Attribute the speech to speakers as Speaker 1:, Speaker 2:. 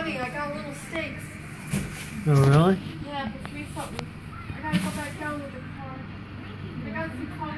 Speaker 1: running. I got little stakes.
Speaker 2: Oh, really?
Speaker 1: Yeah, for 3 something. I gotta go back down with the car. I got some car